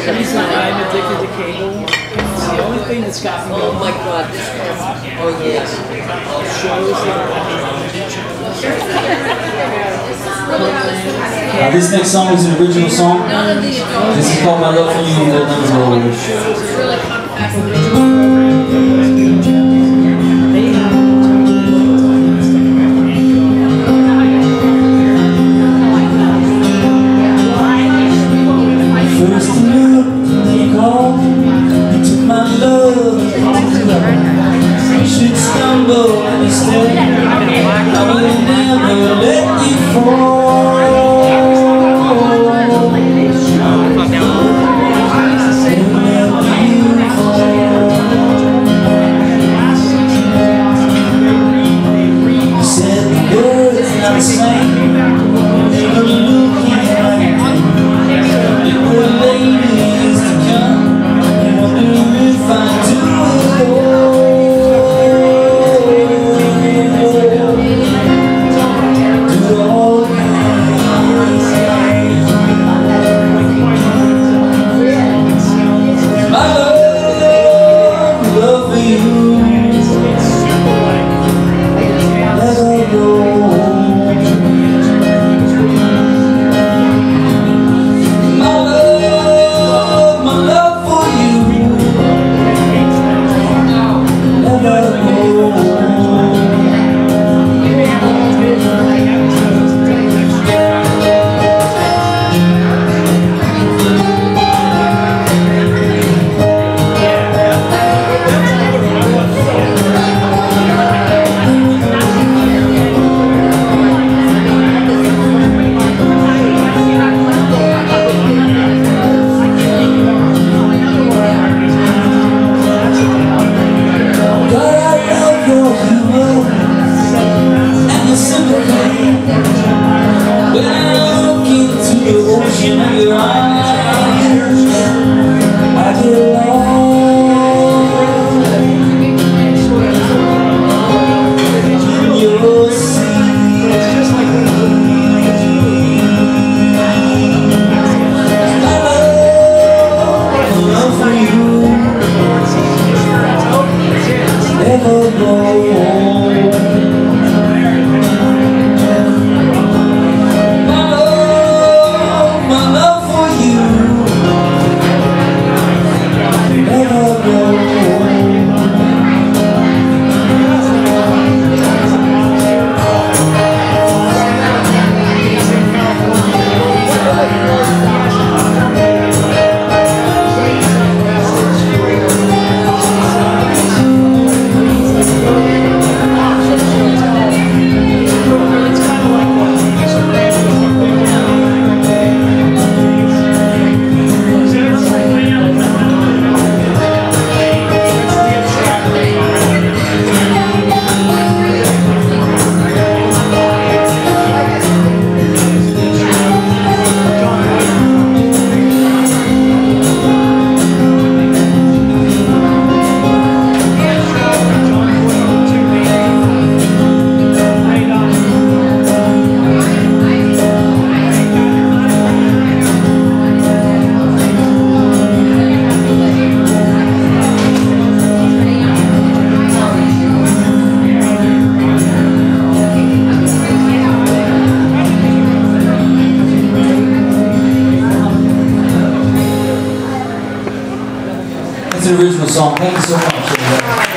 I'm addicted to cable. It's the only thing that's got me going. Oh my God, this guy's, oh yes. This next song is an original song. This is called My Love for You. They'll never know what it is. First look, you called, you took my love. Should stumble and instead I will never let you fall. You said the words not the same. They were looking at me. They were ladies to come. You wonder if I do it all. When I look into the ocean of your eyes, I get lost in your sea. My love for you never grows. It's an original song. Thank you so much.